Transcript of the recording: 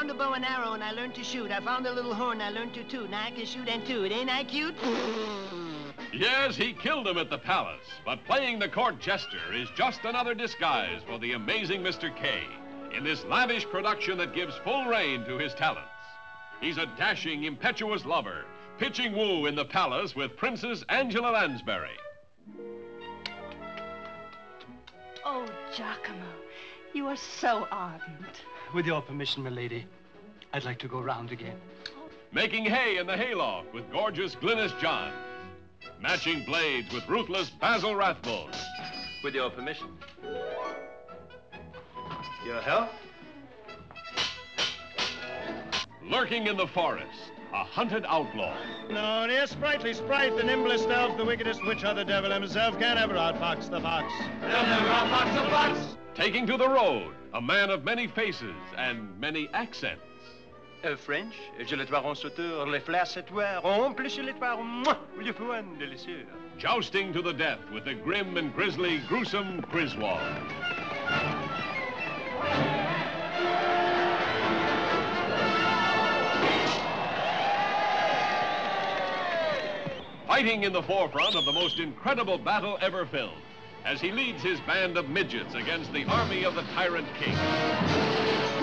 found a bow and arrow and I learned to shoot. I found a little horn, I learned to toot. Now I can shoot and toot. Ain't I cute? Yes, he killed him at the palace, but playing the court jester is just another disguise for the amazing Mr. Kaye in this lavish production that gives full rein to his talents. He's a dashing, impetuous lover, pitching woo in the palace with Princess Angela Lansbury. Oh, Giacomo, you are so ardent. With your permission, milady, I'd like to go round again. Making hay in the hayloft with gorgeous Glynis Johns. Matching blades with ruthless Basil Rathbone. With your permission. Your health? Lurking in the forest, a hunted outlaw. No, dear sprightly sprite, the nimblest elf, the wickedest witch, or the devil himself can't ever outfox the fox. They'll never outfox the fox! Taking to the road, a man of many faces and many accents. French, je le toiron sauteur, les fleurs s'étoiront, plus sur les toirons, moi, le fouan délicieux. Jousting to the death with the grim and grisly, gruesome Griswold. Fighting in the forefront of the most incredible battle ever filmed, as he leads his band of midgets against the army of the tyrant king.